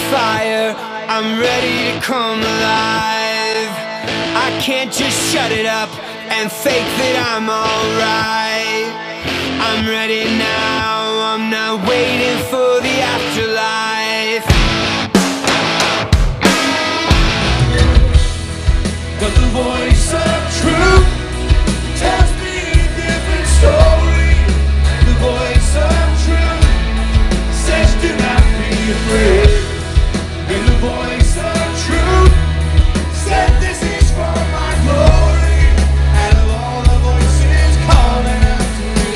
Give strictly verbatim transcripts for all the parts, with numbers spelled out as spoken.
fire, I'm ready to come alive. I can't just shut it up and fake that I'm alright. I'm ready now, I'm not waiting for the afterlife. But the voice of truth tells me a different story. The voice of truth says do not be afraid. And the voice of truth said this is for my glory. Out of all the voices calling out to me,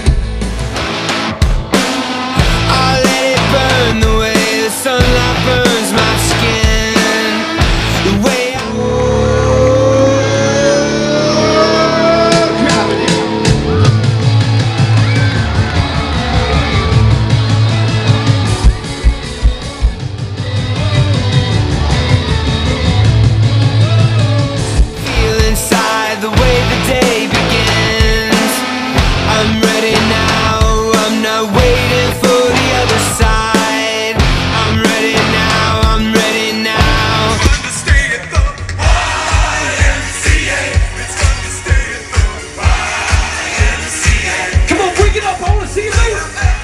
I'll let it burn the way the sunlight burns my skin. The way I feel inside, the way the day begins. I'm ready now, I'm not waiting for the other side. I'm ready now, I'm ready now. it's fun to stay at the Y M C A. It's fun to stay at the Y M C A. Come on, bring it up, I wanna see you later.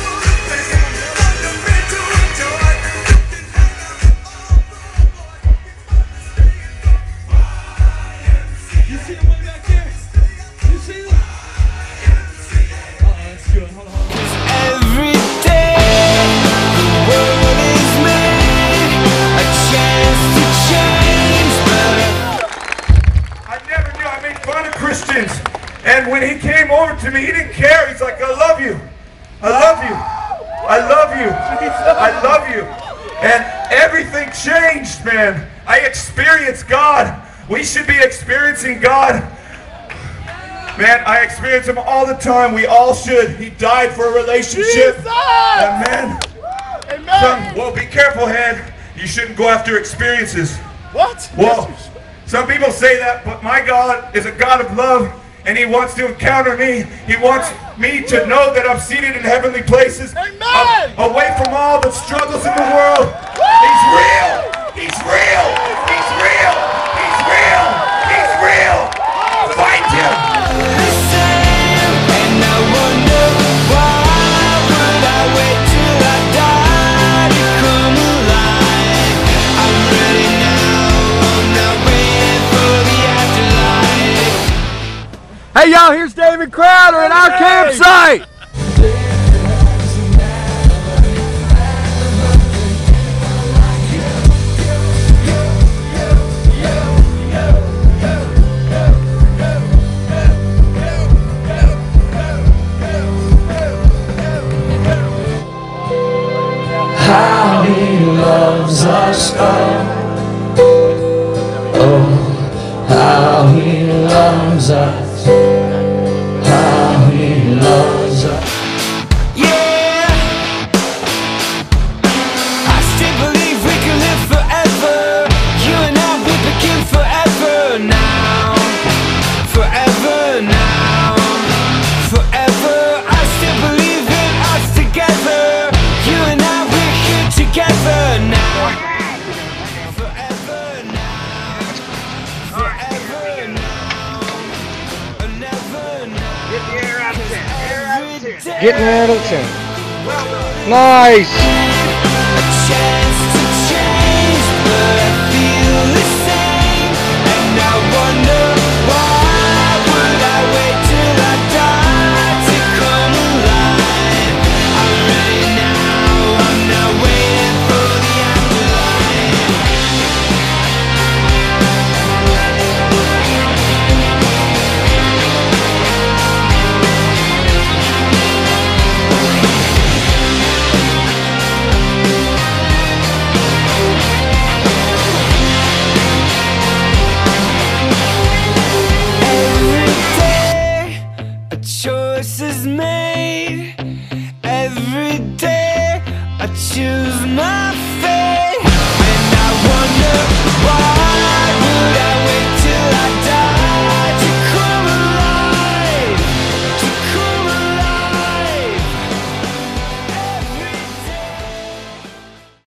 You see the one back there? You see them? Oh, that's good. Hold on, hold on. Every day the world is made a chance to change, but I never knew I made fun of Christians. And when he came over to me, he didn't care. He's like, I love you. I love you. I love you. I love you. And everything changed, man. I experienced God. We should be experiencing God. Man, I experience him all the time. We all should. He died for a relationship. Amen. Some, well, be careful, head. You shouldn't go after experiences. What? Well, some people say that, but my God is a God of love, and he wants to encounter me. He wants me to know that I'm seated in heavenly places, Amen. a- away from all the struggles in the world. He's real. He's real. He's real. He's real. He's real. Find him. the same. And I wonder why would I wait till I die to come alive? I'm ready now, I'm not waiting for the afterlife. Hey y'all, here's David Crowder at our campsite. How he loves us all. Oh, how he loves us. How he loves us. Yeah, I still believe we can live forever. You and I, we begin forever now. Forever now. Forever, I still believe in us together. You and I, we're here together now. Forever now. Forever now. Never now. Get the air out of ten. Air out of ten. Every day Getting out of ten. well done. Nice. a chance